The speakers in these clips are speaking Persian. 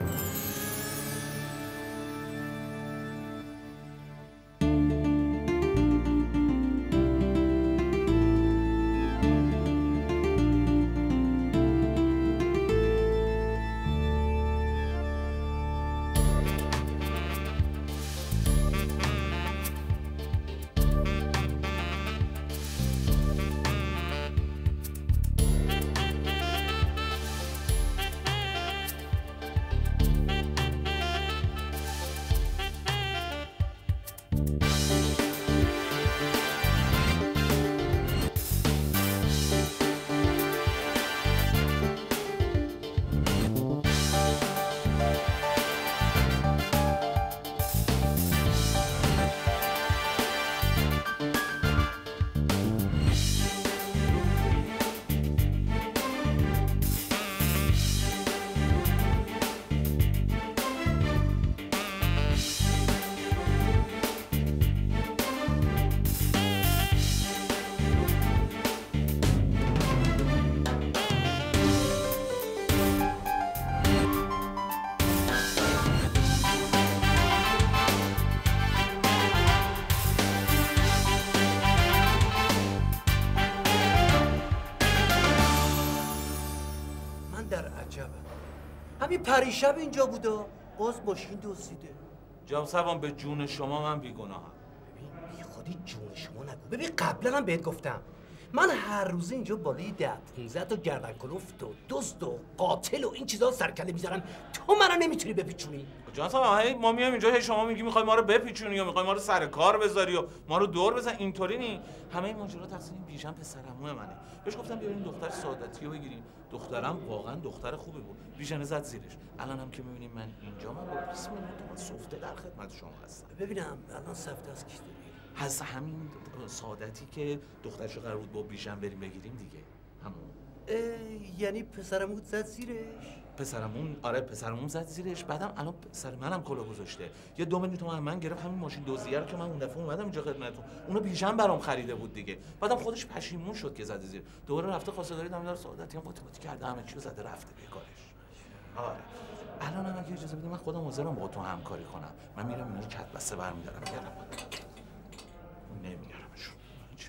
همین پریشب اینجا بودا باز ماشین دزدیده. جناب سروان به جون شما من بیگناهم. ببین بی خودی جون شما نگو. ببین قبلا هم بهت گفتم من هر روزه اینجا بالای 10-15 تا گردن کلفت و دزد و قاتل و این چیزا سرکله میذارن، تو منو نمیتونی بپیچونی. جناب سروان ما میایم اینجا هی شما میگی میخوای ما رو بپیچونی یا میخوای ما رو سر کار بذاری و ما رو دور بزن، اینطوری نی. همه این ماجرا تقصیر این بیژن پسرعموی منه. بهش گفتم بیارین دختر سعادتی رو بگیریم. دخترم واقعا دختر خوبی بود. بیژن زد زیرش. الان هم که میبینیم من اینجا من با 20 میلیون تومان سفته در خدمت شما هستم. ببینم الان سفته از کی داری؟ هست همین سعادتی که دخترشو قرار بود با بیژن بریم بگیریم دیگه. همون. یعنی پسرمون زد زیرش؟ پسرمون آره پسرمون زد زیرش. بعدم الان پسر منم کلا گذاشته. یه 2 میلیون تومان من گرفت همین ماشین دزدیه رو که من اون دفعه اومدم اینجا خدمتتون. اونو بیژن برام خریده بود دیگه. بعدم خودش پشیمون شد که زد زیر. دوباره رفته خواستگاری دامدار سعادتی هم قاطی کرده همه چیو زده رفته به کارش. آره. الان هم اگه اجازه بدید من خودم حاضرم با تو همکاری کنم. من میرم اینا رو کت بسته برمی‌دارم میارم. نمیارمشون. چی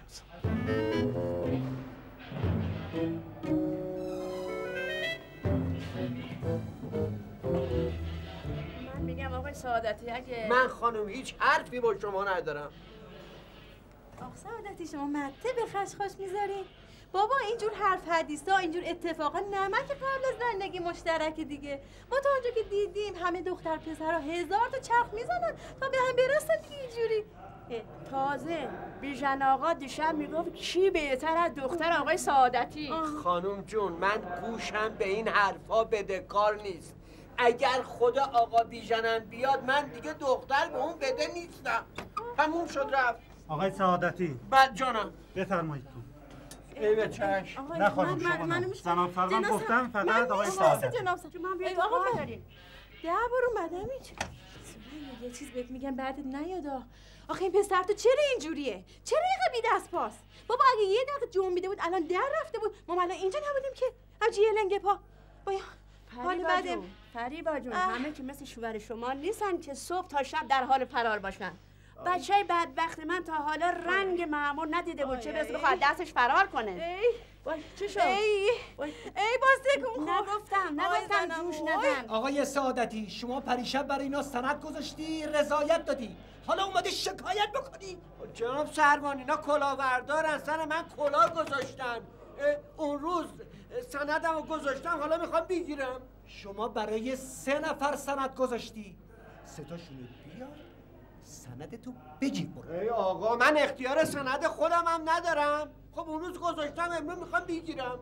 من میگم آقای سعادتی اگه من خانم هیچ حرفی با شما ندارم. آقا سعادتی شما مته به خشخاش میذارین؟ بابا اینجور حرف حدیثا اینجور اتفاقا نمک قبل از زندگی مشترک دیگه. ما تا اونجا که دیدیم همه دختر پسرها 1000 تا چرخ میزنن تا به هم برسن دیگه اینجوری. تازه بیژن آقا دیشب میگفت کی بهتر از دختر آقای سعادتی. خانم جون من گوشم به این حرفا بدهکار نیست. اگر خدا آقا بیژنم بیاد من دیگه دختر به اون بده نیستم. تموم شد رفت. آقای سعادتی بد جانم بفرمایید تو. ای به چشم. نه خانم شما نه. زنان فرمان گفتم فقط آقای سعادتی. جناب من بیاید آقا داریم. 10 بار اومدم اینجا. یه چیز بهت میگم بعدت نیادا. آخه این پسر تو چرا اینجوریه؟ چرا اینقدر بی دست پاس؟ بابا اگه یه دقیقه جنبیده بود الان در رفته بود. ما الان اینجا نبودیم که همچین یه لنگه پا. حال بعدم فریبا جون همه که مثل شوهر شما نیستن که صبح تا شب در حال فرار باشن. بچه بدبخت من تا حالا رنگ مأمور ندیده بود چه بسه بخواد دستش فرار کنه. چی شد؟ ای باز تکون نگفتم جوش ندن. آقای سعادتی شما پریشب برای اینا سند گذاشتی رضایت دادی، حالا اومدی شکایت بکنی؟ جناب سروان اینا کلاهبردارن، سر من کلاه گذاشتن. اون روز سندمو گذاشتم حالا میخوام بگیرم. شما برای 3 نفر سند گذاشتی، 3 تاشونو بیار سندتو بگیر برو. ای آقا من اختیار سند خودم هم ندارم. خب اون روز گذاشتم امروز میخوام بگیرم.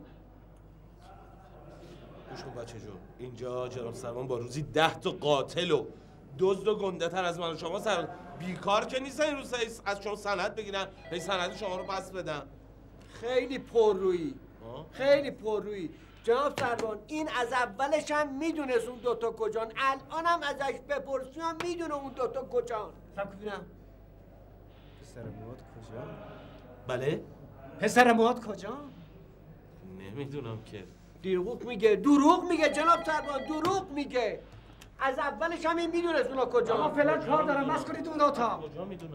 گوش کن بچه جون، اینجا جناب سروان با روزی 10 تا قاتل و دزد و گنده تر از من و شما سر بیکار که نیستن این روز از شما سند بگیرن هی سند شما رو پس بدن. خیلی پررویی خیلی پررویی جناب سروان. این از اولش هم میدونست اون 2 تا کجان، الان هم ازش بپرسی هم میدونه اون 2 تا کجان. سب ببینم پسر مواد کجا؟ بله؟ پسر مواد کجا؟ نمیدونم که. دروغ میگه جناب سروان، دروغ میگه. از اولش هم این میدونست اونا کجا. آقا فعلا کار دارم، بس کنید اون اتاق. کجا میدونم؟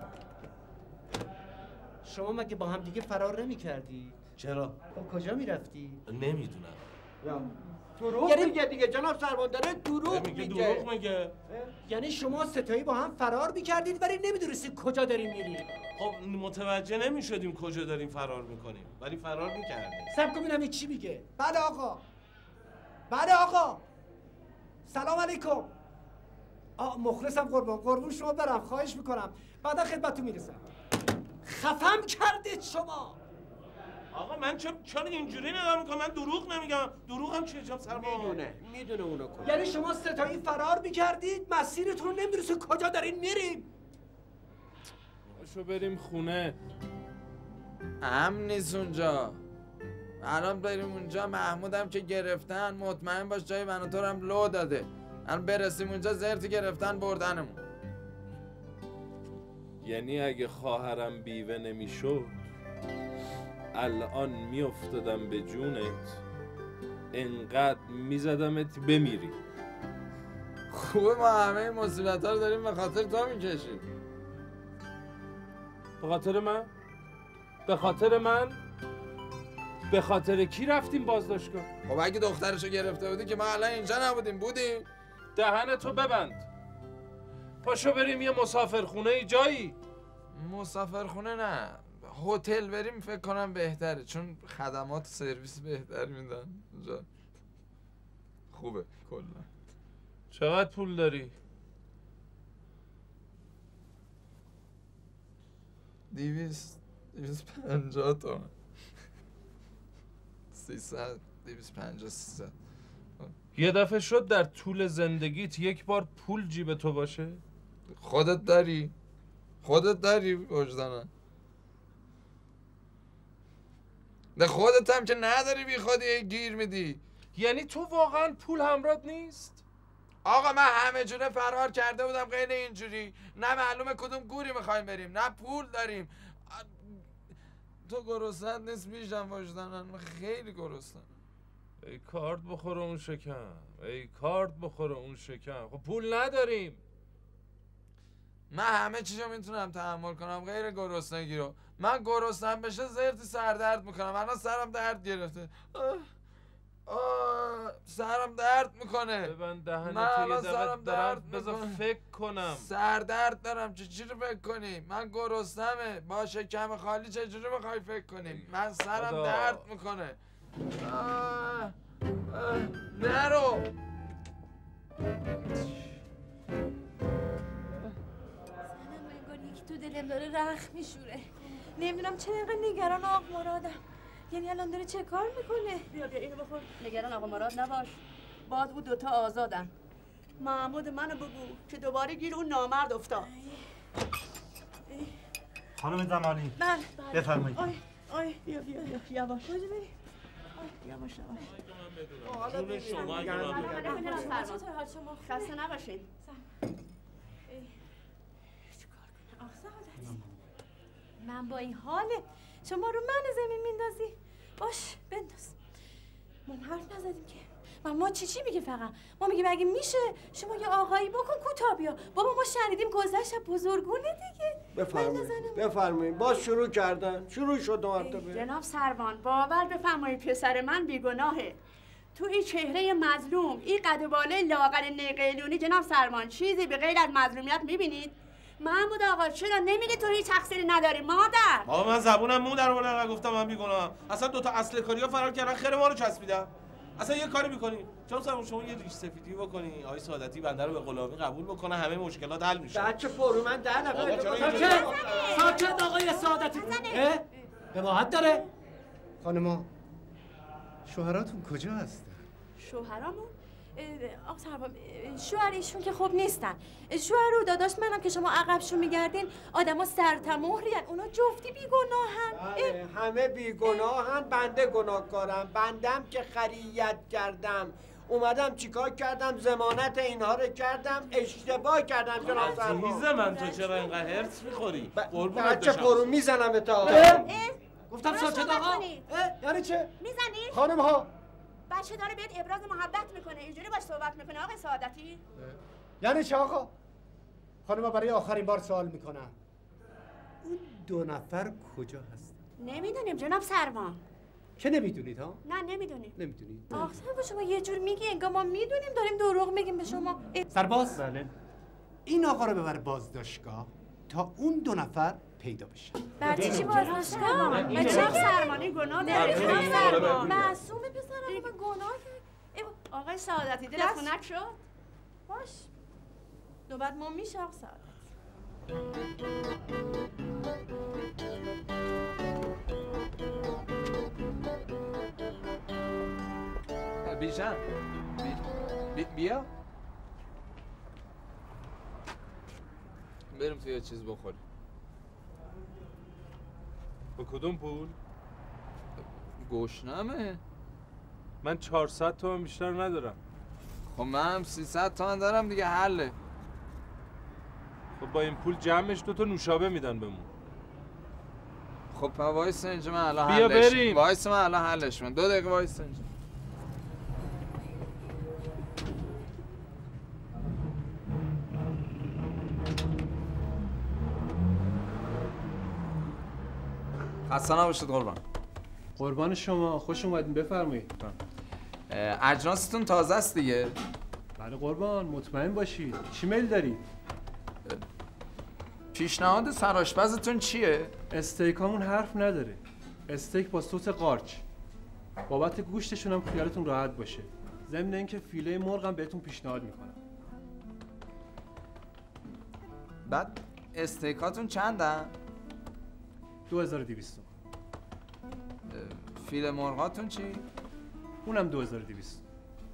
شما مگه با هم دیگه فرار نمی‌کردی؟ چرا؟ خب کجا می‌رفتی؟ نمیدونم. دروغ میگه دیگه جناب سروان، داره دروغ میگه. میگه. دروغ میگه. یعنی شما ستایی با هم فرار می‌کردید ولی نمی‌دونستید کجا دارین میرید. خب متوجه نمی‌شدیم کجا داریم فرار میکنیم ولی فرار میکردیم. سب کن ببینم چی میگه. بله آقا. بله آقا. سلام علیکم. مخلصم قربون شما برم، خواهش میکنم بعدا خدمتتون میرسم. خفم کردید شما. آقا من چرا اینجوری نگاه میکنم؟ من دروغ نمیگم. دروغ هم چیه جناب سروان؟ میدونه اونو کجا. یعنی شما ستایی فرار میکردید مسیرتون رو نمیدونستید کجا دارین میریم. شو بریم خونه. امن نیست اونجا. الان بریم اونجا، محمودم که گرفتن، مطمئن باش جای من و تو هم لو داده. الان برسیم اونجا زرتی گرفتن بردنمون. یعنی اگه خواهرم بیوه نمیشد الان میافتادم به جونت، انقدر میزدمت بمیری. خوبه ما همه مصیبت ها رو داریم به خاطر تو میکشیم. به خاطر من؟ به خاطر من؟ به خاطر کی رفتیم بازداشتگاه؟ خب اگه دخترشو گرفته بودی که ما الان اینجا نبودیم. بودیم؟ دهنتو ببند. پاشو بریم یه مسافرخونه جایی. مسافرخونه نه، هتل بریم فکر کنم بهتره، چون خدمات سرویس بهتر میدن اونجا. خوبه کلا. چقدر پول داری؟ 250 تومن. 300 250 300. یه دفعه شد در طول زندگیت یک بار پول جیب تو باشه؟ خودت داری وجدانه. ده خودت هم که نداری بی خودی گیر میدی. یعنی تو واقعا پول همراهت نیست؟ آقا من همه جوره فرار کرده بودم غیر اینجوری. نه معلومه کدوم گوری میخوایم بریم، نه پول داریم. تو گرسنت نیست میشم وجدانن، من خیلی گرسنم. ای کارت بخوره اون شکم. خب پول نداریم. من همه چیزو میتونم تحمل کنم غیر گرسنگی رو. من گرسنم بشه زرتی سردرد میکنم. الان سرم درد گرفته. سرم درد میکنه. ببند دهنت یه دقیقه درد بذار فکر کنم. سردرد دارم. چی رو فکر کنی؟ من گرسنمه. با شکم خالی چجوری میخوای فکر کنی؟ من سرم درد میکنه. نرو. یکی تو دلم داره رخ میشوره. نمیدونم چرا اینقدر نگران آقا مرادم. یعنی الان داره چه کار میکنه؟ بیا اینو بخور. نگران آقا مراد نباش. باز او دوتا آزادن. محمود منو بگو که دوباره گیر اون نامرد افتاد. خانم زمانی بله بفرمایید. آی بیا یواش. کجا بریم؟ یواش. جون شما اگه من خسته نباشین. من با این حاله شما رو من زمین میندازی؟ باش بنداز. ما حرف نزدیم که. ما چی میگه فقط؟ ما میگیم اگه میشه شما یه آقایی بکن کوتاه بیا. بابا ما شنیدیم گذشت بزرگونه دیگه. بفرمایید. باز شروع کردن. شروع شد مرتبه. جناب سروان باور بفرمایید پسر من بیگناهه. تو این چهره مظلوم، این قد و بالای لاغر نیقیلونی جناب سروان چیزی به غیر از مظلومیت میبینید؟ محمود آقا چرا نمیگی تو هیچ تقصیری نداری مادر؟ بابا من زبونم مو در آوردم و گفتم من بیگناهم. اصلا دوتا اصل کاریا فرار کردن خیر ما رو چسبیدن. اصلا یه کاری میکنی جناب سروان شما یه ریش سفیدی بکنی آقای سعادتی بنده رو به غلامی قبول بکنه همه مشکلات حل میشه. بچه پرو من 10 نفر ساکت آقای سعادتی. به ما حد داره. خانما شوهراتون کجا هستن؟ شوهرامون؟ آقا سروان شوهر ایشون که خوب نیستن. شوهر و داداش منم که شما عقبشون میگردین آدما سرتمهرین. اونا جفتی بیگناهن. همه بیگناهن. بنده گناهکارم. بندم که خریت کردم اومدم چیکار کردم؟ ضمانت اینها رو کردم. اشتباه کردم جناب سروان. عزیز من تو چرا اینقدر هرس میخوری؟ بچه پرو میزنم تا. گفتم ساکت آقا. یعنی چه؟ میزنی؟ خانم ها بچه داره بهت ابراز محبت میکنه، اینجوری باش صحبت میکنه آقای سعادتی؟ یعنی چه آقا؟ خانم برای آخرین بار سوال میکنم، اون 2 نفر کجا هستن؟ نمیدونیم جناب سرمان. که نمیدونید ها؟ نه نمیدونیم. نمیدونید؟ آخ سرباز شما یه جور میگی انگار ما میدونیم داریم دروغ میگیم به شما. سرباز؟ بله. این آقا رو ببر بازداشتگاه تا اون 2 نفر پیدا بشه. بچه چی بازداشتگاه؟ جناب سرمانی گناه داره. جناب سرمان معصومه پسرم من گناه کرد. آقای سعادتی دلت خنک شد؟ باش نوبت ما میشه آقا سعادتی. بیژن بیا بریم توی یه چیز بخوریم. با کدوم پول؟ گشنمه. من 400 تومن بیشتر ندارم. خب من هم 300 تومن دارم دیگه، حله. خب با این پول جمعش 2 تا نوشابه میدن بهمون. خب وایس اینجا من الان بیا حلش. بریم. وایس من الان حلش من 2 دقیقه وایس اینجا. خسته نباشید قربان. قربان شما، خوش اومدین، بفرمایید. اجناستون تازه است دیگه؟ بله قربان، مطمئن باشید. چی میل دارید؟ پیشنهاد سرآشپزتون چیه؟ استیکامون حرف نداره. استیک با صوص قارچ. بابت گوشتشون هم خیالتون راحت باشه. ضمن اینکه فیله مرغ هم بهتون پیشنهاد میکنم. بعد استیکاتون چندن؟ 2200. فیله مرغاتون چی؟ اونم 2200.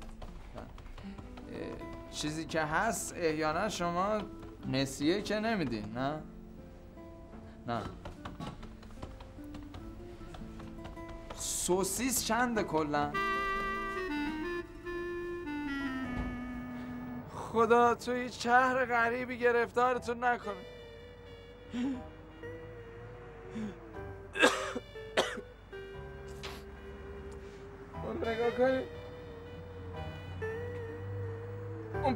چیزی که هست احیانا شما نسیه که نمیدین، نه؟ نه. سوسیس چنده کلا؟ خدا تو هیچ شهر غریبی گرفتارتون نکنه. اون نگاه کنید، اون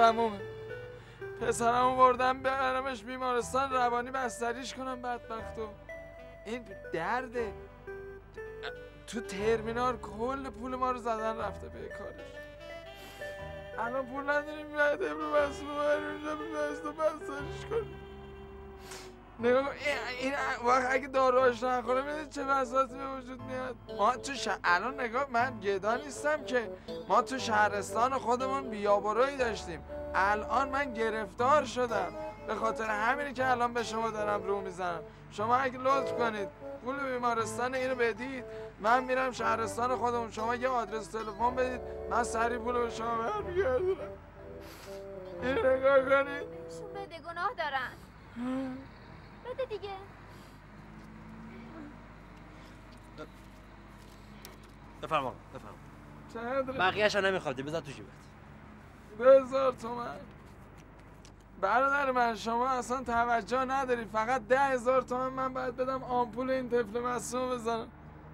پسرمو بردم برمش بیمارستان روانی بستریش کنم بدبختو. این درده. تو ترمینال کل پول ما رو زدن رفته به کارش. الان پول نداریم باید امرو بسته باید اونجا بستریش کنیم. نگاه کن این وقت اگه داروهاش نخوره میدید چه بساطی به وجود میاد. ما تو الان نگاه، من گدا نیستم که، ما تو شهرستان خودمون بیابرویی داشتیم. الان من گرفتار شدم به خاطر همینی که الان به شما دارم رو میزنم. شما اگه لطف کنید پول بیمارستان اینو بدید، من میرم شهرستان خودمون. شما یه آدرس تلفن بدید، من سریع پول به شما برمیگردونم. این نگاه کنید. شون بده، گناه دارن. بده دیگه. بفرما. چقدره؟ بقیه‌اشو نمیخوادی بذار تو جیبت. 2000 تومن. برادر من شما اصلا توجه نداری، فقط 10,000 تومن من باید بدم آمپول این طفل معصوم بزنم.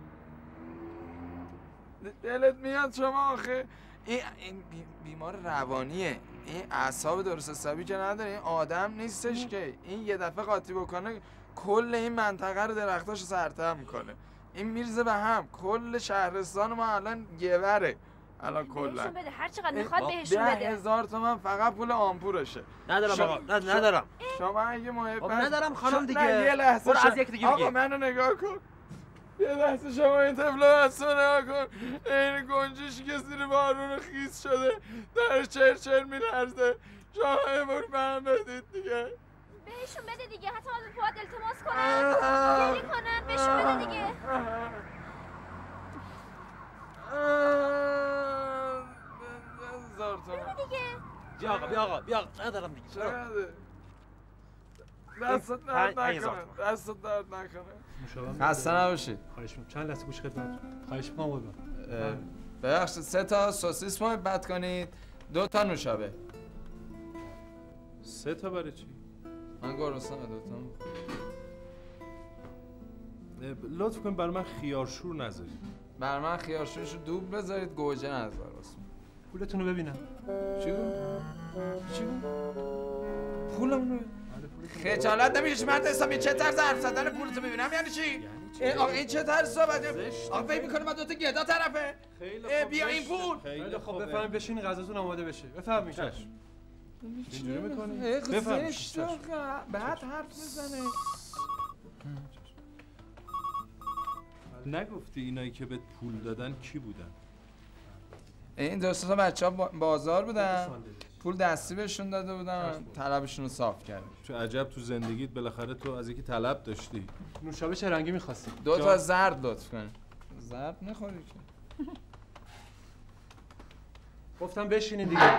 دلت میاد شما آخه این بیمار روانیه، این اعصاب درست حسابی که نداره، این آدم نیستش که این یه دفعه قاطی بکنه کل این منطقه رو درختاشو سرطم میکنه. این میرزه به هم. کل شهرستان ما الان گوره الان کلا. بهشون بده، هر چقدر میخواد بهشون بده. 10,000 تومن فقط پول آمپولشه. ندارم آقا، ندارم. شما اگه محبت ندارم خانم دیگه. یه لحظه برو از یک دیگه بگیر. آقا منو نگاه کن. یه لحظه شما این طفل معصوم نگاه کن. این گنجشی که زیر بارون خیس شده در چرچر میلرزه. شما امور من بدید دیگه. بهشون بده دیگه، حتی از پواد التماس کنن گریه کنن، بهشون بده دیگه. 1000 تومن بده دیگه. بیا آقا ندارم دیگه. چقدره؟ دستت درد نکنه. خسته نباشید. خواهش می‌کنم. چند لحظه گوش خدمتتون. خواهش می‌کنم قربان. ببخشید 3 تا سوسیس محبت کنید، 2 تا نوشابه. 3 تا برای چی؟ من گرسنه‌ام 2 تا. لطف کن برای من خیارشور نذاری. بر من خیارشورشو دوب بذارید گوجه نذار اسم. پولتون رو ببینم. چی گفت؟ چی گفت؟ پولمون رو خجالت نمیکشی مرد حسابی؟ چه طرز حرف زدن پولتو ببینم یعنی چی؟ آقا این چه طرز صحبته؟ آقا فکر می‌کنی من دوتا گدا طرفه؟ بیا این پول. خیلی خوب بفرمایید بشین غذاتون آماده بشه. بفرمایید. اینجوری می‌کنی؟ بفرمایید. بعد حرف میزنه. نگفتی اینایی که بهت پول دادن کی بودن؟ این دوستا بچه‌ها بازار بودن. پول دستی بهشون داده بودن، طلبشون رو صاف کردم. چه عجب تو زندگیت بالاخره تو از یکی طلب داشتی. نوشابه چه رنگی می‌خواستی؟ 2 تا زرد لطف کن. زرد نخوری که. گفتم بشینید دیگه.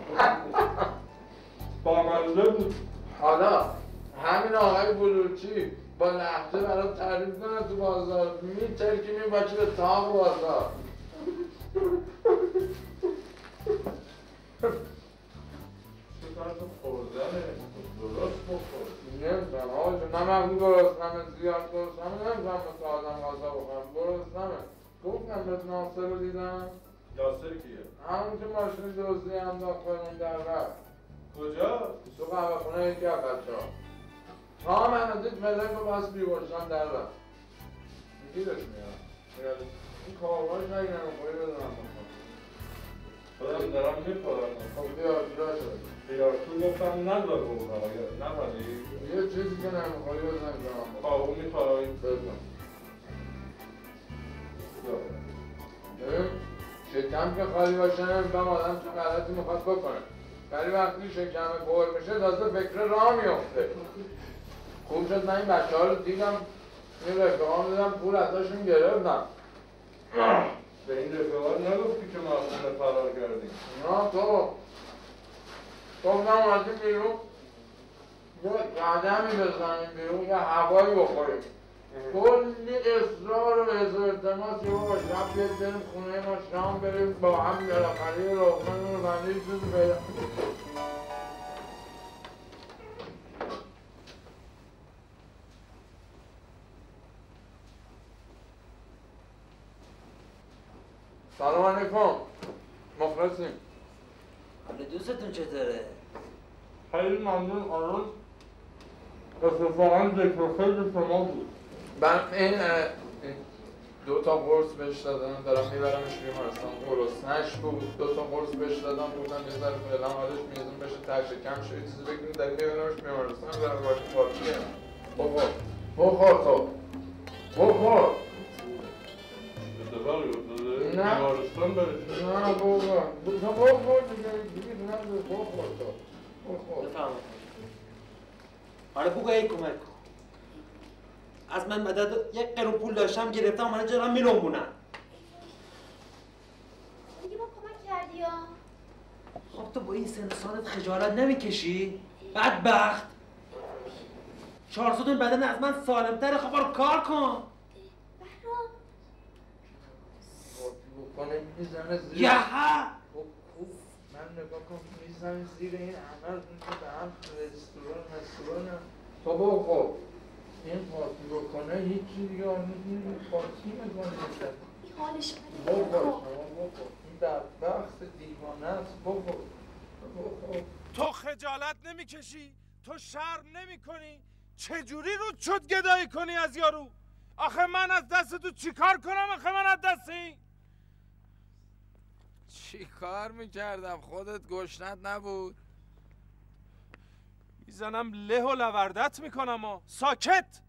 با منظور بود. حالا همین آقای بلوچی با لحظه برات تعریف کنه تو بازار میترکی میباچی به تاق بازار. چیکارتو خوردنه؟ درست بخور. نمیدونم آقا جون نه من درست نمه زیاد درست نمه نمیدونم مثل آدم غذا بخورم درست نمه. گفتم بهت ناصر رو دیدم. ناصر کیه؟ همون که ماشین دزدی انداخت کنون در رفت. کجا؟ تو قهوه خونه یکی از بچه‌ها. تا منو دید ملک رو بس بی‌وجدان در رفت. گیرش میاد. این کارواش نگیرم خوری بدونم خودم دارم می‌خورم. خب بیا جدا شد. خیارشور گفتم نذار بخورم اگر نخوری یه چیزی که نمیخوری بزن کنم. کاهو می‌خوری؟ بزن. شکم که خالی باشه نمیدونم آدم چه غلطی میخواد بکنه. ولی وقتی شکم پر میشه تازه فکر راه میفته. خوب شد من این بچه‌ها رو دیدم این رفقام دیدم پول ازشون گرفتم. به این رفقات نگفتی که ما از خونه فرار کردیم؟ نه تو گفتم اومدیم بیرون یه قدمی بزنیم بیرون یه هوایی بخوریم. کلی اصرار و التماس یه بابا شب بیاد بریم خونه ما شام بریم با هم بالاخره یه لقمه نون بنده یه چیزی پیدا. سلام علیکم مخلصیم. حالا دوستتون چطوره؟ خیلی ممنون آرون اتفاقا ذکر خیلی شما بود. من این 2 تا قرص بهش دادم دارم میبرمش بیمارستان. گرسنه‌اش بود 2 تا قرص بهش دادم بودم یه ذره فعلا حالش میزون بشه ترش کم شه یه چیزی بگیریم داریم میبرمش بیمارستان برای باقیه. بخور تو بخور. اتفاقی افتاده؟ نه بیمارستان برشون؟ نه بخور دیگه نداره بخور تو بخور. بفهمم. آره بگو ای کمک کن. از من مدد 1 قرون پول داشتم گرفتم من جرام میلونبونن. دیگه ما کمک کردی یا؟ خب تو با این سن سالت خجالت نمیکشی؟ بدبخت 400 بدن از من سالمتره. خب برو کار کن. بکنه میزنه زیر یه من نگاه کن میزنه زیر این عمل که به هم رستوران تو بخور این پارتی بکنه هیچی دیگه آنیدی پارتی میکنه این حالش بخور این بدبخت دیوانه است بخور. تو خجالت نمیکشی؟ تو شرم نمیکنی؟ چجوری رو شد گدایی کنی از یارو؟ آخه من از دست تو چیکار کنم؟ آخه من از دستی؟ چی کار میکردم؟ خودت گشنت نبود؟ میزنم له و لوردت میکنم ساکت.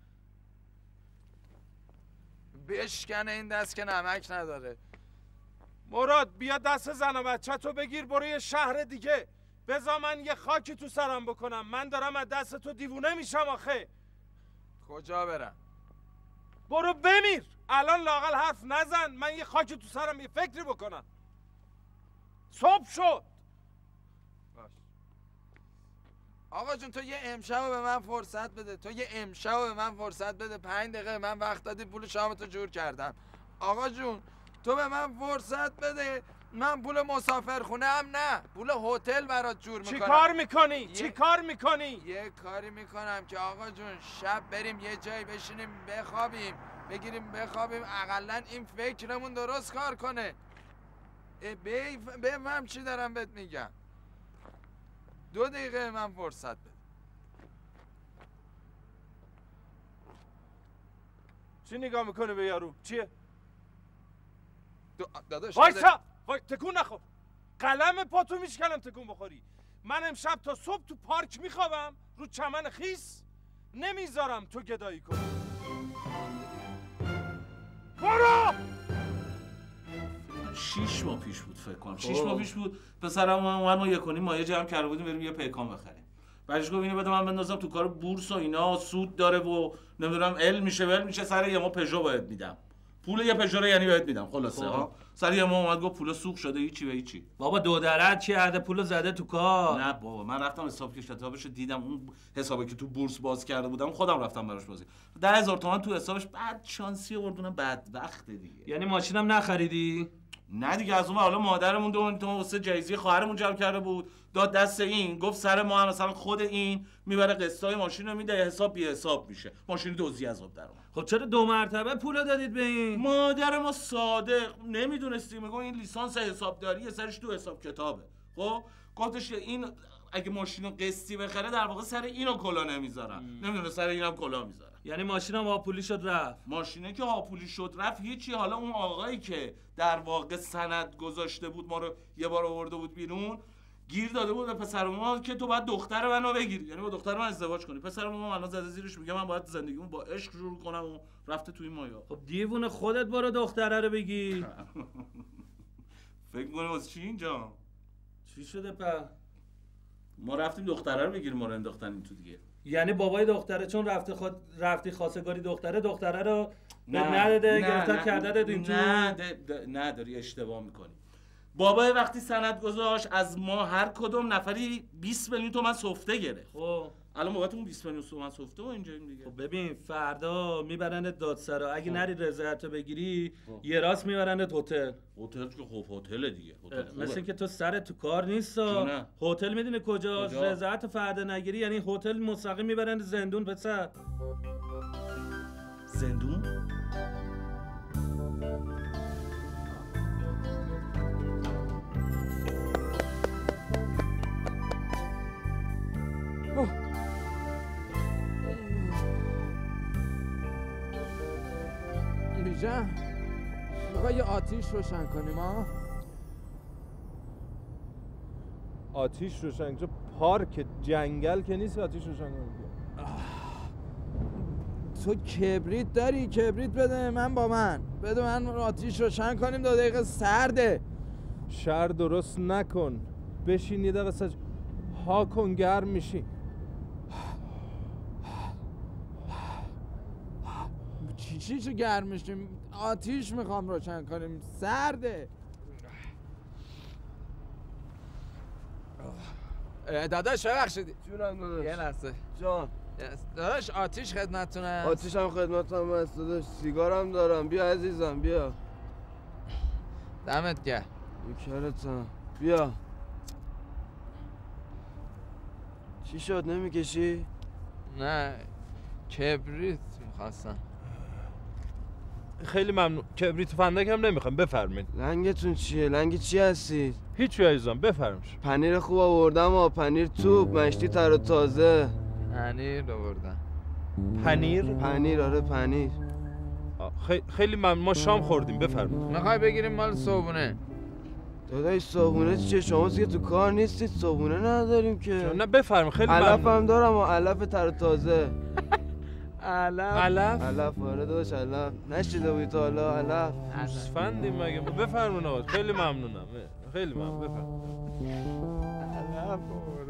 بشکنه این دست که نمک نداره. مراد بیا دست زن و بچه تو بگیر برو یه شهر دیگه. بذار من یه خاکی تو سرم بکنم. من دارم از دست تو دیوونه میشم آخه. کجا برم؟ برو بمیر. الان لااقل حرف نزن. من یه خاکی تو سرم یه فکری بکنم. صبح شد. آقا جون تو یه امشب به من فرصت بده. تو یه امشب به من فرصت بده. 5 دقیقه من وقت دادی پول شامتو جور کردم. آقا جون تو به من فرصت بده. من پول مسافرخونه هم نه پول هتل برات جور میکنم. چی کار میکنی؟ چی کار میکنی؟ یه کاری میکنم که آقا جون شب بریم یه جایی بشینیم بخوابیم بگیریم بخوابیم اقلا این فکرمون درست کار کنه. بفهم چی دارم بهت میگم. 2 دقیقه من فرصت بده. چی نگاه میکنه به یارو؟ چیه؟ داداش وایسا! تکون نخور. قلم پاتو میشکنم تکون بخوری. من امشب تا صبح تو پارک میخوابم رو چمن خیس، نمیذارم تو گدایی کنی. برو! 6 ماه پیش بود فکر کنم. 6 ماه پیش بود پسرم اومد، ما 1.5 مایه جمع کرده بودیم بریم یه پیکان بخریم. بعدش گفت اینو بده من بندازم تو کار بورس و اینا، سود داره و نمیدونم ال میشه سر یه ما پژو باید میدم. پول یه پژو رو یعنی باید میدم خلاصه ها. سر یه ما اومد گفت پول سوق شده هیچی به هیچی. بابا دو درد چی عهد پولو زده تو کار؟ نه بابا من رفتم حساب کتابشو دیدم، اون حسابی که تو بورس باز کرده بودم خودم رفتم براش بازی. 10,000 تومان تو حسابش، بعد شانسی آوردونم بدبخت دیگه. یعنی ماشینم نخریدی؟ نه دیگه، از اون حالا مادرمون 2 میلیون تومان واسه جایزه خواهرمون جمع کرده بود، داد دست این، گفت سر ما هم مثلا خود این میبره قسطای ماشین رو میده، حساب بی حساب میشه، ماشین دزدی از آب در اومد. خب چرا 2 مرتبه پولو دادید به این؟ مادر ما صادق نمیدونستیم، میگم این لیسانس حسابداریه، سرش تو حساب کتابه. خب گفتش این اگه ماشینو قسطی بخره در واقع سر اینو کلا نمیذارن، نمیدونه سر اینم کلا میذارن. یعنی ماشینم هاپولی شد رفت. ماشینه که هاپولی شد رفت هیچی. حالا اون آقایی که در واقع سند گذاشته بود ما رو یه بار آورده بود بیرون، گیر داده بود به پسر ما که تو باید دختر منو بگیری، یعنی با دختر من ازدواج کنی. پسر ما الان زده زیرش میگه من باید زندگیمو با عشق شروع کنم و رفته توی مایا. خب دیوونه خودت برو دختره رو بگی. فکر کنم واسه چی اینجا؟ چی شده په؟ ما رفتیم دختره رو بگیریم، ما رو انداختن این تو دیگه. یعنی بابای دختره چون رفتی خواستگاری دختره رو نداده گرفتار کرده دادین تو؟ نه داری اشتباه میکنی. بابای وقتی سند گذاشت از ما هر کدوم نفری 20 میلیون تومان سفته گرفت. خب الان باباتون 20 میلیون تومان سفته و اینجاییم دیگه. خب ببین فردا میبرنت دادسرا، اگه نری رضایتو بگیری یه راست میبرنت هتل. هتل که خب هتل دیگه. مثل اینکه تو سرت تو کار نیست. هتل میدونی کجاست؟ رضایت فردا نگیری یعنی هتل مستقیم میبرنت زندون. پسر زندون؟ بیژن میخوای یه آتیش روشن کنیم ها؟ آتیش روشن؟ اینجا پارک جنگل که نیست آتیش روشن کنیم. تو کبریت داری؟ کبریت بده من بده من آتیش روشن کنیم. 2 دقیقه سرده. شهر درست نکن، بشین یه دقیقه ها کن، گرم میشی. چی گرم میشیم؟ آتیش میخوام روشن کنیم، سرده. داداش ببخشید. جونم داداش. یه لحظه. جان. داداش آتیش خدمتتونه؟ آتیش هم خدمتم هست داداش. سیگارم دارم، بیا عزیزم بیا. دمت گرم. بیکارتم. بیا. چی شد نمیکشی؟ نه کبریت میخواستم. خیلی ممنون. کبریت و فندک هم نمیخوام، بفرمایید. لنگتون چیه؟ لنگ چی هستید؟ هیچ عزیزم بفرمایید. پنیر خوب آوردم ها، پنیر توپ، مشتی تر و تازه. پنیر آوردم. پنیر آره پنیر. خیلی ممنون. ما شام خوردیم، بفرمایید. میخوای بگیریم مال صبحونه؟ داداش صبحونه چیه؟ شما که تو کار نیستید، صبحونه نداریم که. نه بفرمایید. خیلی ممنون. علف هم دارم و علف تر و تازه. علف آره داداش علف. نشیده بودی تا حالا علف؟ گوسفندیم مگه؟ بفرمون آقا. خیلی ممنونم. خیلی ممنون. بفرمون. علف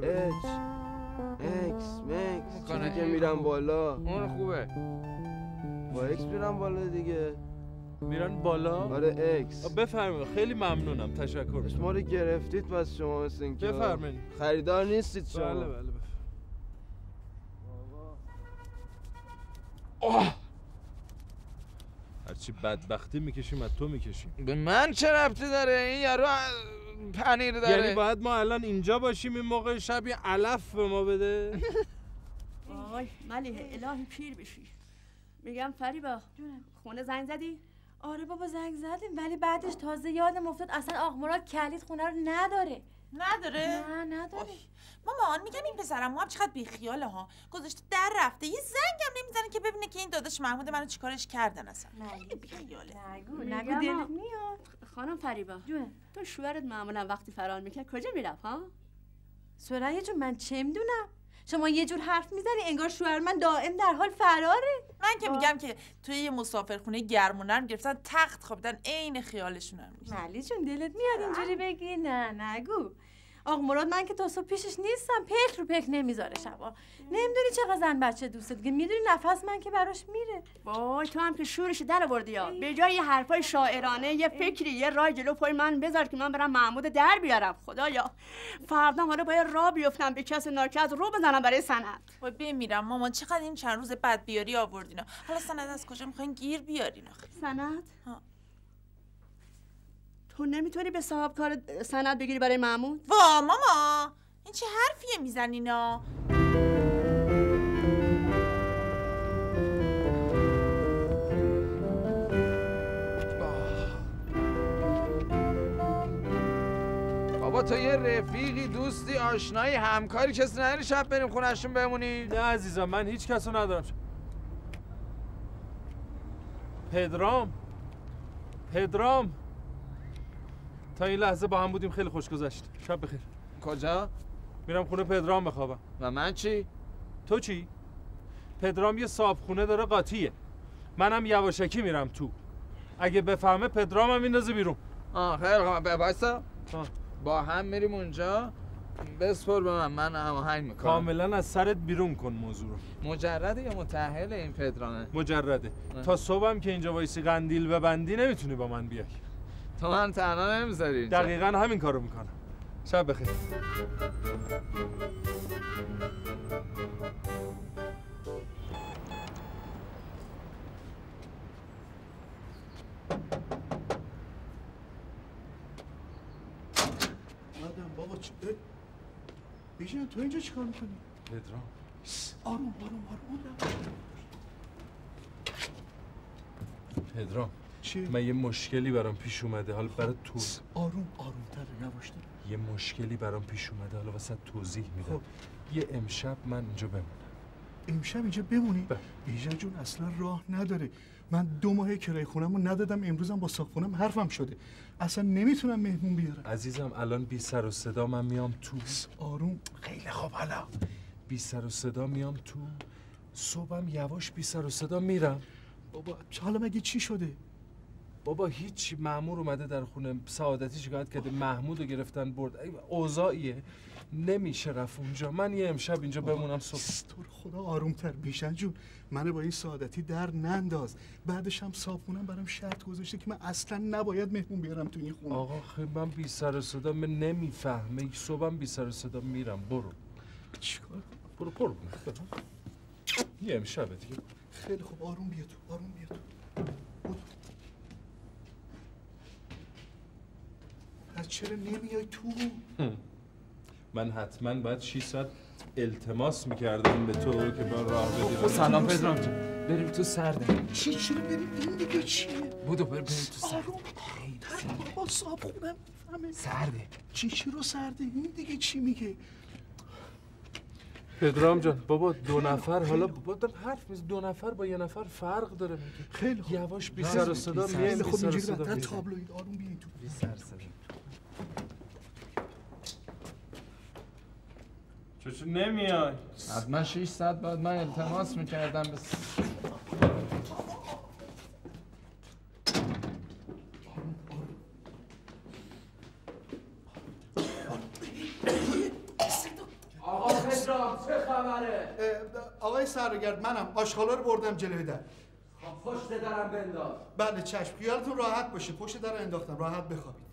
اکس مکس که میرم بالا. اون خوبه. با اکس میرم بالا دیگه. میرن بالا؟ آره اکس. بفرمایید. خیلی ممنونم. تشکر میکنم. ما رو گرفتید پس شما مثل اینکه. بفرمایید. خریدار نیستید شما. بله. هرچی بدبختی میکشیم از تو میکشیم. به من چه ربطی داره؟ این یارو پنیر داره. یعنی باید ما الان اینجا باشیم این موقع شب یه علف به ما بده؟ آی ملیحه الهی پیر بشی. میگم فریبا خونه زنگ زدی؟ آره بابا زنگ زدیم ولی بعدش تازه یادم افتاد اصلا آقا مراد کلید خونه رو نداره. نه نداره. مامان میگم این پسرم هم چقدر بیخیاله ها، گذاشته در رفته یه زنگم نمیزنه که ببینه که این داداش محمود منو چیکارش کردن اصلا. خیلی بیخیاله. نگو دلت میاد. خانم فریبا تو شوهرت معمولا وقتی فرار میکرد کجا میرفت ها؟ سریا جون من چه میدونم؟ شما یه جور حرف میزنی انگار شوهر من دائم در حال فراره. من که میگم که توی یه مسافرخونه گرم و نرم گرفتن تخت خوابیدن عین خیالشون هم نیست. ملی جون دلت میاد اینجوری بگی؟ نه نگو. آقا مراد من که تا صبح پیشش نیستم، پک رو پک نمیذاره شبا. نمیدونی چقدر زن بچه دوسته دیگه، میدونی نفس من که براش میره. وای تو هم که شورش در آوردی ها. به جای یه حرفای شاعرانه یه فکری یه راه جلو پای من بذار که من برم محمود در بیارم. خدایا فردا حالا باید راه بیفتم به کس ناکس رو بزنم برای سند. وای بمیرم مامان چقدر این چند روز بد بیاری آوردینا. حالا سند از کجا میخواین گیر بیارین آخه؟ سند؟ تو نمیتونی به صاحب کار سند بگیری برای محمود؟ وا ماما این چه حرفیه میزنینا؟ بابا تو یه رفیقی دوستی آشنایی همکاری کسی نداری شب بریم خونه‌شون بمونی؟ نه عزیزم من هیچ کسو ندارم. پدرام تا این لحظه با هم بودیم خیلی خوش گذشت. شب بخیر. کجا؟ میرم خونه پدرام بخوابم. و من چی؟ تو چی؟ پدرام یه صابخونه داره قاطیه. منم یواشکی میرم تو. اگه بفهمه پدرامم میندازه بیرون. خیلی خوب وایسا. با هم میریم اونجا. بسپر به من هماهنگ میکنم. کاملا از سرت بیرون کن موضوع رو. مجرده یا متأهل این پدرامه؟ مجرده. تا صبحم که اینجا وایسی قندیل ببندی نمیتونی با من بیای. تو من تنها نمیذاری اینجا. دقیقاً همین کارو میکنم. شب بخیر. بابا بیژن تو اینجا چیکار میکنی؟ پدرام آروم پدرام چی؟ من یه مشکلی برام پیش اومده حالا برای تو آرومتر یواشتر. یه مشکلی برام پیش اومده حالا واسه توضیح میدم. یه امشب من اینجا بمونم. امشب اینجا بمونی؟ بیژن جون اصلا راه نداره. من 2 ماه کرایه خونمو ندادم، امروزم با صاحب حرفم شده. اصلا نمیتونم مهمون بیارم. عزیزم الان بی سر و صدا من میام تو. آروم. خیلی خوب حالا. بی سر و صدا میام تو. صبحم یواش بی سر و صدا میرم. بابا حالا مگه چی شده؟ بابا هیچ مأمور اومده در خونه سعادتی شکایت کرده محمودو گرفتن برد. اوضاعیه نمیشه رفت اونجا. من یه امشب اینجا بمونم صبح. تو خدا آرومتر بیژن جون. منو با این سعادتی در ننداز. بعدش هم صاحبونم برام شرط گذاشته که من اصلا نباید مهمون بیارم تو این خونه. آقا خیلی من بی سر و صدا من نمیفهمه. صبحم بی سر و صدا میرم. برو. چیکار؟ برو. یه امشبه دیگه. خیلی خوب آروم بیا تو. پس چرا نمیای تو؟ من حتما باید 600 التماس میکردم به تو که با راه بدی. سلام پدرام جان. بریم تو سرده. چی بریم این دیگه چیه؟ بودو بریم تو سرده. بابا صاحب خونم میفهمه. سرده. چی رو سرده؟ این دیگه چی میگه؟ پدرام جان بابا 2 نفر حالا بابا حرف میز 2 نفر با 1 نفر فرق داره میگه. خیلی خوب. یواش بی سر و صدا میای. خب اینجوری بدتر تابلوید. آروم بیاین تو. بی سر صدا. چطور نمیای؟ حتما 6 ساعت بعد من التماس میکردم به آقا پدرام چه خبره؟ آقای سرگرد منم. آشغالا رو بردم جلوی در. خب پشت درم بنداز. بله چشم. خیالتون راحت باشه. پشت در انداختم. راحت بخوابید.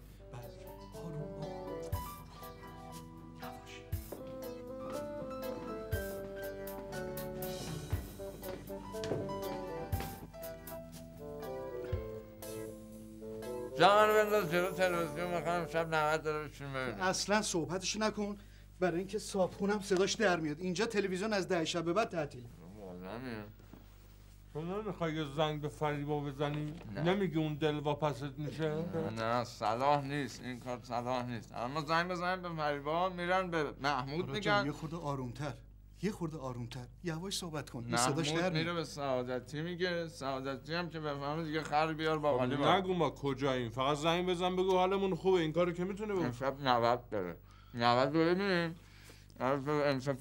جان بنداز جلو تلویزیون میخوام شب 90 داره بشین ببینم. اصلا صحبتش نکن. برای اینکه صابخونم صداش در میاد. اینجا تلویزیون از 10 شب به بعد تعطیله. تو نمیخوای یه زنگ به فریبا بزنی؟ نمیگی اون دلواپست میشه؟ نه صلاح نیست، این کار صلاح نیست. اما زنگ بزنیم به فریبا، میرن به محمود میگن یه خورده آرومتر یواش صحبت کن. این صداش محمود در میره به سعادتی میگه، سعادتی هم که بفهمه دیگه خر بیار با حالی نگو ما کجاییم، فقط زنگ بزن بگو حالمون خوبه. این کارو که میتونه بگو. امشب 90 داره 90 ببینیم. امشب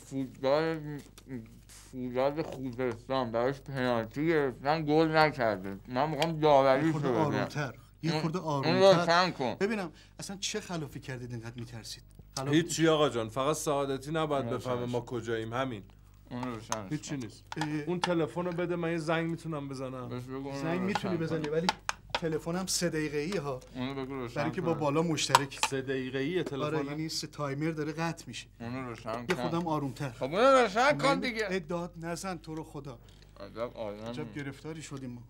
فولاد خوزستان براش پنالتی گرفتن گل نکرده. من میخوام داوری شو ببینم. یه خورده آرومتر ببینم اصلا چه خلافی کردید اینقدر میترسید؟ هیچی آقا جان، فقط سعادتی نباید بفهمه ما کجاییم، همین. هیچی نیست. اون تلفن رو بده، من یه زنگ میتونم بزنم. زنگ میتونی بزنی ولی تلفنم 3 دقیقه‌ای ها. اونو بگو روشن برای که با بالا مشترک. 3 دقیقه‌ای تلفن. آره یعنی تایمر داره قطع میشه. اونو روشن کن. خودم آرومتر. خب اونو روشن کن دیگه. اداد نزن تو رو خدا. عجب گرفتاری شدیم ما.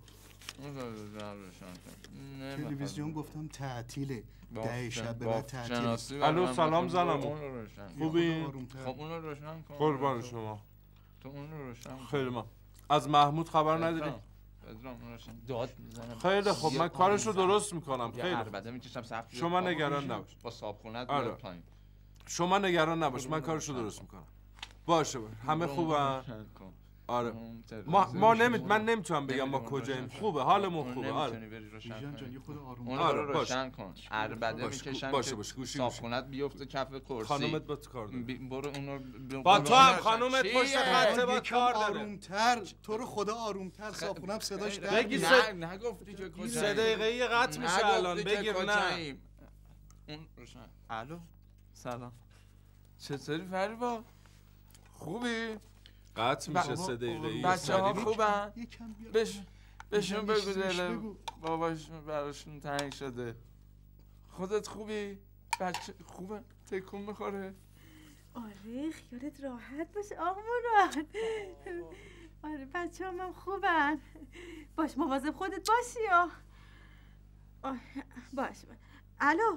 تلویزیون گفتم تعطیله. 10 شب به بعد تعطیله. الو سلام زنم. خوبی؟ خب اونو روشن کن. قربان شما. تو اونو روشن کن. خیلی ما. از محمود خبر نداری؟ داد میزنم. خیلی خب من کارشو درست میکنم. خیلی عربده میکشم صف. شما نگران نباش. با صابخونت میاد پایین. شما نگران نباش، من کارشو درست میکنم. باشه همه خوبن. آره من نمیتونم بگم ما کجاییم. خوبه حالمون خوبه. آره جان یه خود آروم. آره روشن کن. عربده میکشم باشه گوشی صابخونت بیفته کف کرسی. خانومت با کار داره. برو اونو با تو هم خانومت پشت خطه با کار داره. آرومتر تو رو خدا آرومتر. صابخونم صداش در بگی نگفتی که کجا 3 دقیقه‌ای قطع میشه الان. بگیر نه اون روشن. الو سلام، چطوری فریبا؟ خوبی؟ قطع میشه 3 دقیقه‌ای. بچه‌ها خوبن؟ بهشون بگو دل باباشون براشون تنگ شده. خودت خوبی؟ بچه خوبه؟ تکون میخوره؟ آره خیالت راحت باشه آقا مراد. آره بچه هم خوبن. باش مواظب خودت باشی یا باش. الو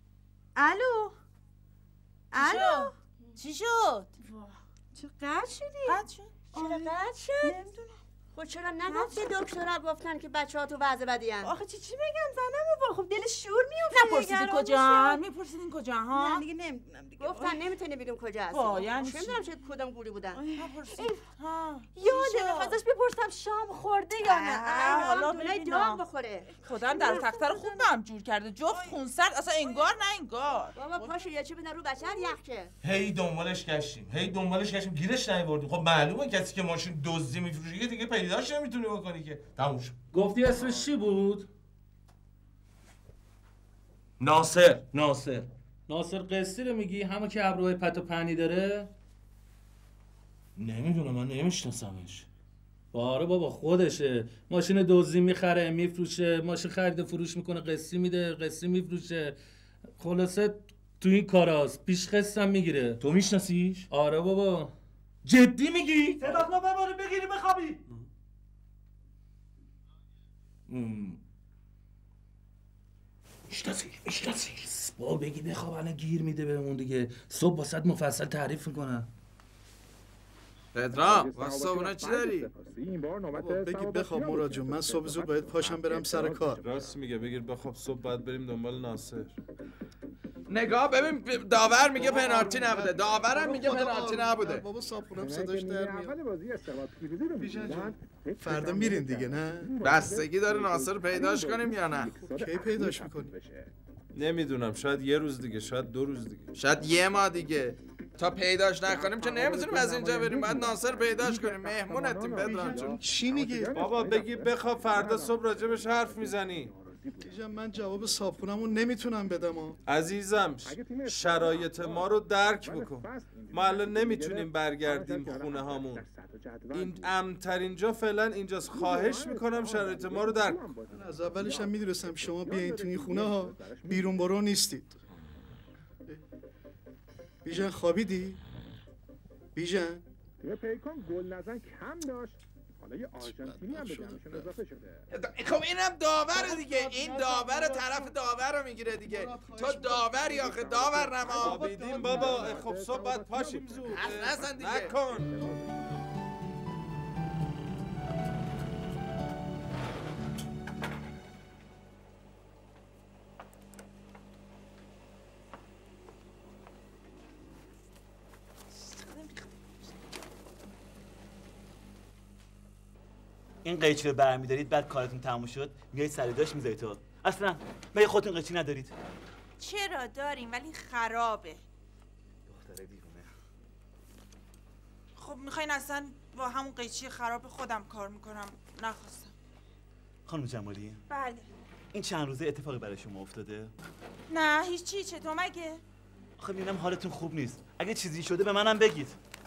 چی شد؟ چه قطع شدی؟ چرا قطع شد؟ نمیدونم. خب چرا نگفتی دکترها گفتن که بچه‌ها تو وضع بدی ان؟ آخه چی بگم زنمو خب دلش شور میفته. نپرسیدی کجا؟ میپرسیدین کجا ها؟ نه دیگه نمیدونم دیگه. گفتن نمیتونی بگیم کجا هستی. یعنی چه میدونم چه کدوم گوری بودن. نپرسید. یادم ازش بپرسم شام خورده یا نه. حالا دولای داغ بخوره. خودم در تختر خوب هم جور کرده. جفت خونسرد اصلا انگار نه انگار. بابا پاشو یه چی بدن رو بچه یخ که. هی دنبالش گشتیم گیرش نیاوردیم. خب معلومه کسی که ماشین دزدی میفروشه دیگه پیداش نمیتونی بکنی که. تموم شد. گفتی اسمش چی بود؟ ناصر قصی رو میگی؟ همون که ابروهای پت و پنی داره؟ نمیدونم من نمیشناسمش. آره بابا خودشه. ماشین دزدی میخره میفروشه، ماشین خرید و فروش میکنه، قصی میده، قصی میفروشه. خلاصه تو این کاراست. پیش قسطم میگیره. تو میشناسیش؟ آره بابا. جدی میگی؟ صدات رو بباره بگیری بخوابی. میشناسیش با بگی بخواب الان گیر میده بهمون دیگه. صبح واسط مفصل تعریف میکنم. پدرام واسه چی داری؟ بگی بخواب مراد جون، من صبح زود باید پاشم برم سر کار. راست میگه، بگیر بخواب صبح باید بریم دنبال ناصر. نگاه ببین داور میگه پنالتی نبوده، داورم میگه پنالتی نبوده. بابا صابخونم صداش در میاد. فردا میرین دیگه نه؟ بستگی داره ناصر پیداش کنیم یا نه. کی پیداش میکنیم؟ نمیدونم، شاید یه روز دیگه، شاید 2 روز دیگه، شاید یه ماه دیگه. تا پیداش نکنیم که نمیتونیم از اینجا بریم. باید ناصر پیداش کنیم. مهمونتیم پدرام جون. چی میگی؟ بابا بگی بخواب فردا صبح راجبش حرف میزنی. من جواب صابخونمو نمیتونم بدم. عزیزم شرایط ما رو درک بکن. ما الان نمیتونیم برگردیم خونه هامون. این امن‌ترین جا فعلا اینجاست. خواهش میکنم شرایط ما رو درک کن. من از اولش هم میدونستم شما بیاین تو این خونه ها بیرون برو نیستید. بیژن خوابیدی؟ بیژن؟ توی پیکان گل نزن کم داشت. حالا یه آرژانتینی هم به جمعشون اضافه شده. خب اینم داوره دیگه. این داور طرف داور رو میگیره دیگه. تو داوری آخه داور نما. خوابیدیم بابا. خب صبح باید پاشیم زود. اصلا دیگه. نکن. این قیچی رو برمی‌دارید بعد کارتون تموم شد میایید سر داش میذارید تو. اصلا مگه خودتون قیچی ندارید؟ چرا داریم ولی خرابه. دختره دیوونه. خب میخواین اصلا با همون قیچی خراب خودم کار میکنم؟ نخواستم. خانم جمالی؟ بله. این چند روزه اتفاقی برای شما افتاده؟ نه هیچی. چطور مگه؟ خب میبینم حالتون خوب نیست. اگه چیزی شده به منم بگید.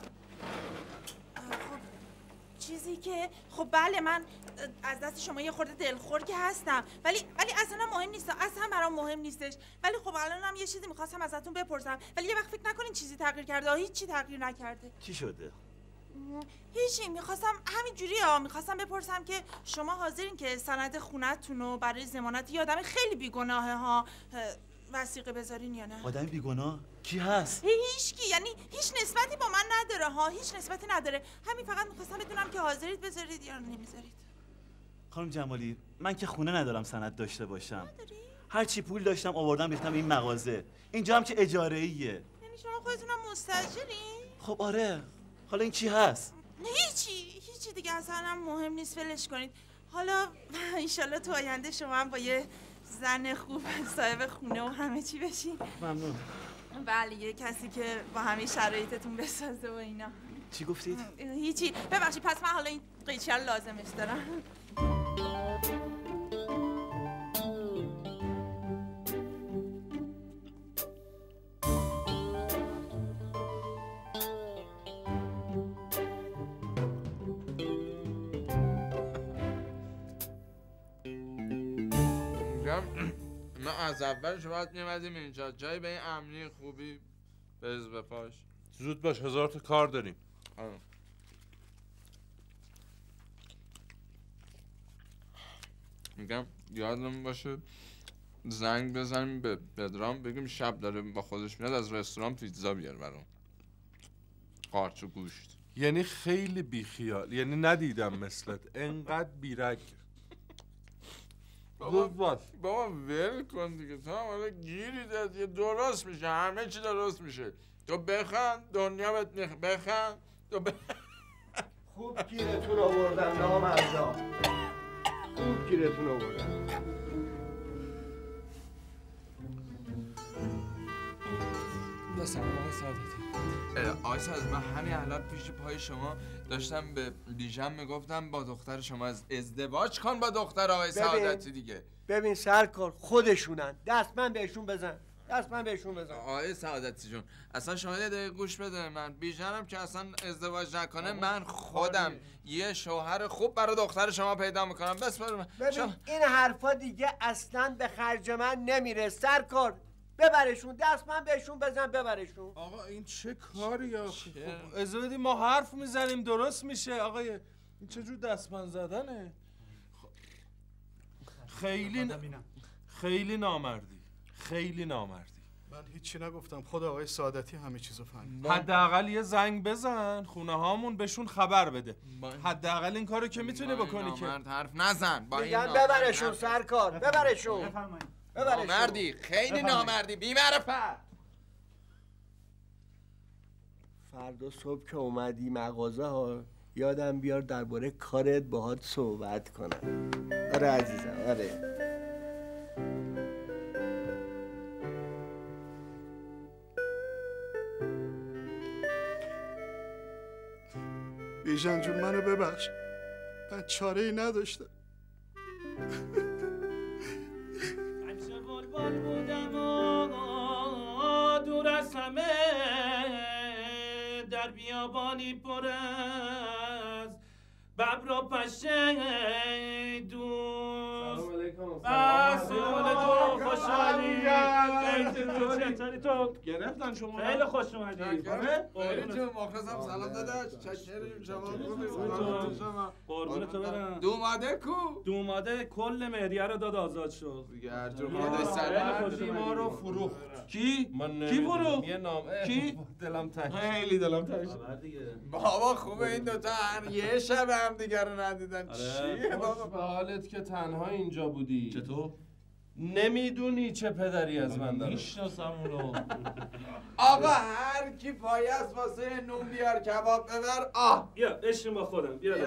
چیزی که خب بله من از دست شما یه خورده دلخور که هستم ولی اصلا مهم نیست، اصلا برام مهم نیستش. ولی خب الانم یه چیزی میخواستم ازتون بپرسم ولی یه وقت فکر نکنین چیزی تغییر کرده. هیچی تغییر نکرده. چی شده؟ هیچی. میخواستم همینجوری میخواستم بپرسم که شما حاضرین که سند خونه‌تون رو برای ضمانت یه آدم خیلی بیگناهه ها وثیقه بذارین یا نه؟ آدم بیگناه؟ کی هست؟ هیچکی، یعنی هیچ نسبتی با من نداره ها، هیچ نسبتی نداره. همین فقط میخواستم بدونم که حاضرید بذارید یا نمیذارید. خانم جمالی من که خونه ندارم سند داشته باشم. هر چی پول داشتم آوردم ریختم این مغازه. اینجا هم که اجاره ایه. یعنی شما خودتونم مستاجرین؟ خب آره. حالا این چی هست؟ هیچی دیگه اصلا مهم نیست، ولش کنید. حالا انشالله تو آینده شما هم با یه زن خوب صاحب خونه و همه چی بشین. ممنون. بله یه کسی که با همه شرایطتون بسازه و اینا. چی گفتید؟ هیچی. ببخشید پس من حالا این قیچی رو لازمش دارم. ما از اولش باید میمدیم اینجا جایی به این امنی خوبی بز بپاش. زود باش 1000 تا کار داریم. میگم یادم باشه زنگ بزنیم به پدرام بگیم شب داره با خودش میاد از رستوران پیتزا بیار برام. قارچ و گوشت. یعنی خیلی بیخیال، یعنی ندیدم مثلت انقدر بیرگ. بابا ول کن دیگه، تو هم حالا گیری داد درست میشه، همه چی درست میشه. تو بخند دنیا بهت بخند تو خوب گیرتون آوردم نامردا، خوب گیرتون آوردم. سلام آقای سعادتی. آقای سعادتی من همین الان پیش پای شما داشتم به بیژن میگفتم با دختر شما ازدواج کن با دختر آقای سعادتی دیگه. ببین سرکار خودشونن، دست من بهشون بزن. آقای سعادتی جون اصلا شما یه دقیقه گوش بده من. بیژنم که اصلا ازدواج نکنه من خودم یه شوهر خوب برای دختر شما پیدا میکنم. بس ببین این حرفا دیگه اصلا به خرج من نمیره سرکار. ببرشون، دست من بهشون بزن ببرشون. آقا این چه کاری آخه؟ خب اجازه بدید ما حرف میزنیم درست میشه. آقای این چه جور دستمند زدنه؟ خیلی نامردی. من هیچی نگفتم، خود آقای سعادتی همه چیزو فهمید. حداقل یه زنگ بزن خونه هامون بهشون خبر بده. حداقل این کارو که میتونی بکنی که حرف نزن. میگم ببرشون سرکار، ببرشون. نامردی، خیلی نامردی، بی‌معرفت. فردا صبح که اومدی مغازه ها یادم بیار درباره کارت باهات صحبت کنم. آره عزیزم، آره. بیژن جون منو ببخش، من چاره ای نداشتم. بچه بلبل بودم و دور از همه در بیابانی پر از ببر و پشه دوست. سلام علیکم. خوش اومدید. چطوری تو؟ گرفتن شما؟ خیلی خوش اومدید. خیلی تو مخلصم. سلام داداش. چکریم شما. قربونت برم. دوماده کو؟ دوماده کل مهریه رو داد آزاد شد. دیگه هر جور خودش سر ما رو فروخت. کی فروخت؟ یه نام کی؟ دلم تنگ. خیلی دلم تنگ. بابا خوبه این دوتا هر یه شب هم دیگه رو ندیدن. چیه بابا؟ به حالت که تنها اینجا بودی. چطور؟ نمیدونی چه پدری از من داره. میشناسم اونو. آقا هر کی پایست واسه نون بیار کباب ببر. بیا بشین با خودم. بیا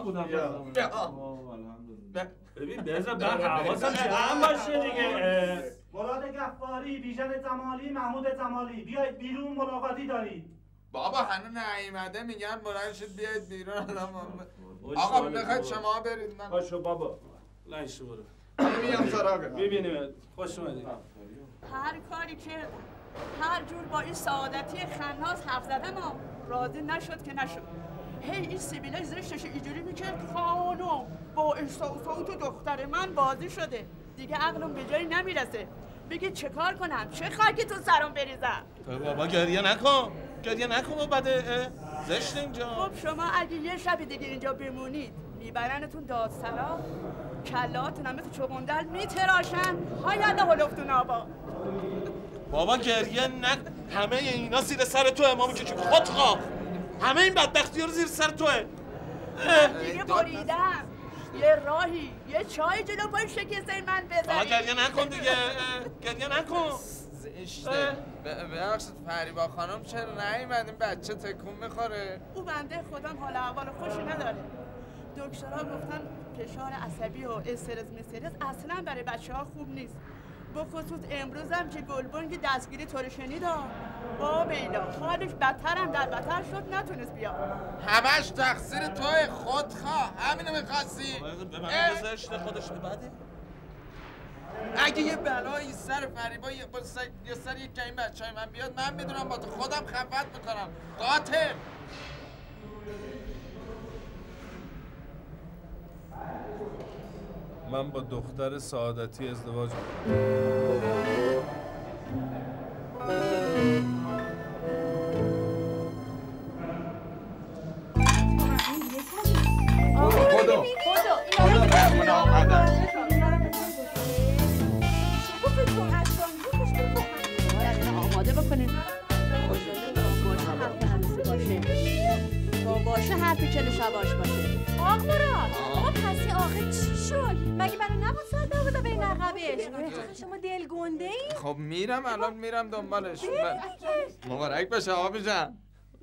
ببین بذار بر حواسم جمع باشه دیگه. مراد گفاری، بیژن جمالی، محمود جمالی، بیایید بیرون ملاقاتی دارید. بابا هنوز نیومده میگن بلند شد بیاید بیرون. آقا میخواید شما برید من باشو بابا لنشو برو میام سراغ ببینیم. خوش اومدید. هر کاری که هر جور با این سعادتی خناس حرف زدم راضی نشد که نشد. هی این سیبیلای زشتش اینجوری میکرد خانم با احساسات دختر من بازی شده دیگه عقلم به جایی نمیرسه. بگی چه کار کنم؟ چه خاکی تو سرم بریزم؟ بابا گریه نکن و بده زشت اینجا. خب شما اگه یه شب دیگه اینجا بمونید میبرنتون دادسرا کلاتون هم مثل چوبندل میتراشن های الله هلفتون آبا. بابا گریه همه اینا زیر سر توه مامی که خودخواه. همه این بدبختی ها رو زیر سر توه. دیگه بریدم یه راهی یه چای جلو پای شکسته من بذاری. آقا گریه نکن دیگه. گریه نکن. زشته. ببخشید فریبا خانم چرا نیومد؟ این بچه تکون میخوره. او بنده خودم حال احوال خوشی نداره. دکترها گفتن فشار عصبی و استرس اصلا برای بچه‌ها خوب نیست. بخصوص امروز هم که گلبنگ دستگیری طور شنیدا با بیلا حالش بدترم در بدتر شد نتونست بیا. همش تقصیر توی خودخواه. همینو میخواستی؟ به من گذاشته خودش بده. اگه یه بلایی سر فریبا یا سر یک این بچه‌های من بیاد من میدونم با تو خودم خفت میکنم. قاتل. من با دختر سعادتی ازدواج میکنم. آماده بکنید باشه حرفی چلو شباش باشه. آق مراد آقا پسی آخه چی شد؟ مگه برای نبود ساعت نبوده برین عقبش؟ شما دلگنده ای؟ خب میرم الان میرم دنبالش. مبارک باشه آبی جان.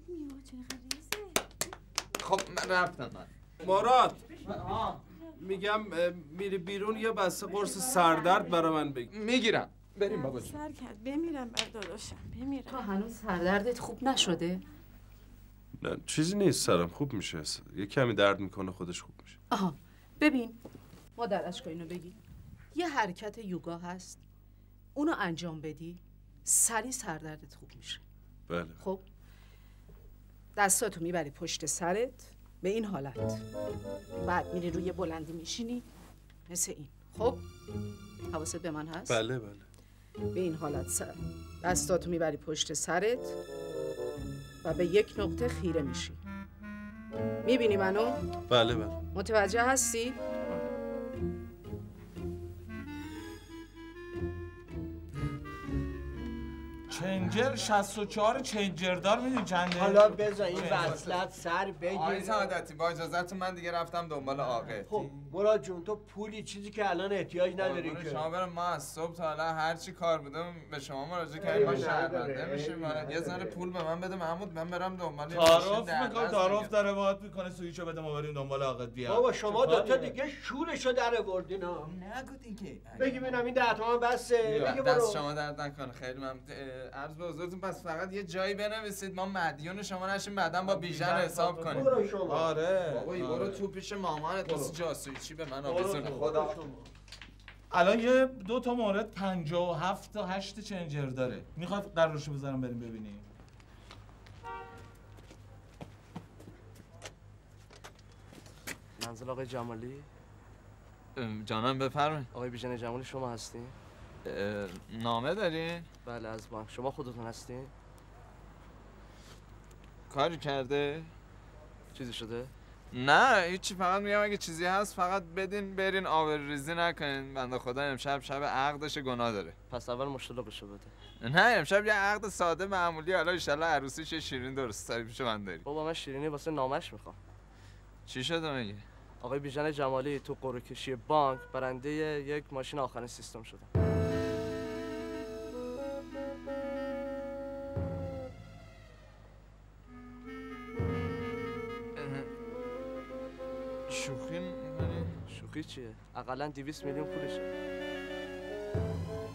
خب من رفتم. مراد میگم میری بیرون یه بسته قرص سردرد برای من بگی. میگیرم. بریم بابا جون. سر کرد بمیرم بر داداشم بمیرم. تو هنوز سردردت خوب نشده؟ نه چیزی نیست سرم خوب میشه. یه کمی درد میکنه خودش خوب میشه. آها ببین مادر اشکا اینو بگی. یه حرکت یوگا هست اونو انجام بدی سریع سردردت خوب میشه. بله. خب دستاتو میبری پشت سرت به این حالت بعد میری روی بلندی میشینی مثل این. خب حواست به من هست؟ بله بله. به این حالت دستاتو میبری پشت سرت و به یک نقطه خیره میشی. میبینی منو؟ بله بله. متوجه هستی؟ چنجر 64 چنجردار میدونی چنده؟ حالا بذار این وصلت سر بگیر. آقای سعادتی با اجازهتون من دیگه رفتم دنبال آقه. خب مراد جون تو پولی چیزی که الان احتیاج نداری که شما برم ما از صبح تا حالا هر چی کار بودم به شما مراجعه کردیم. ما شهرونده میشیم. یه ذره پول به من بده محمود من برم دنبال تعارف داره باهات میکنه سویچو بده ما بریم دنبال آقت بیا. بابا شما دوتا دیگه شورشو در آوردین ها. نگو دیگه. بگی ببینم این 10 تومن بسه. بگی برو. دست شما درد نکنه خیلی من عرض به حضورتون پس فقط یه جایی بنویسید ما مدیون شما نشیم بعدا با بیژن حساب کنیم. آره بابا برو تو پیش مامانت واسه جاسوسی به من آویزون. خدا الان یه 2 تا مورد 57 تا 8 چنجر داره. میخواد قرارشو بذارم بریم ببینیم. منزل آقای جمالی؟ جانم بفرمایید. آقای بیژن جمالی شما هستین؟ نامه دارین؟ بله از بانک. شما خودتون هستین؟ کاری کرده؟ چیزی شده؟ نه هیچی فقط میگم اگه چیزی هست فقط بدین برین آبروریزی نکنین. بنده خدا امشب شب عقدش گناه داره. پس اول مشتلقشو بده. نه امشب یه عقد ساده معمولی حالا ان شاءالله عروسیش شیرین درست حسابی پیش من داری. بابا من شیرینی واسه نامش میخوام. چی شده میگه؟ آقای بیژن جمالی تو قرعه کشی بانک برنده یک ماشین آخرین سیستم شدن. شوخی شوخی چیه؟ اقلا 200 میلیون پولشه.